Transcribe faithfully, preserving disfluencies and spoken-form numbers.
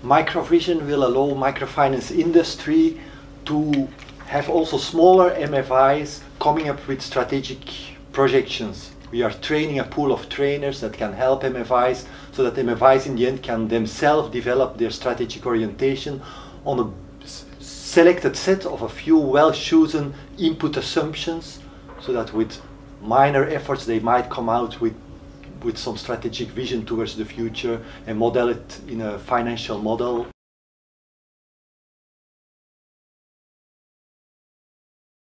Microvision will allow microfinance industry to have also smaller M F Is coming up with strategic projections. We are training a pool of trainers that can help M F Is so that M F Is in the end can themselves develop their strategic orientation on a selected set of a few well-chosen input assumptions, so that with minor efforts they might come out with with some strategic vision towards the future and model it in a financial model.